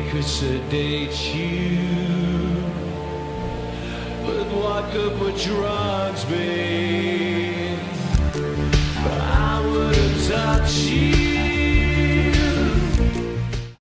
could sedate you, but what good would drugs be? I wouldn't touch you.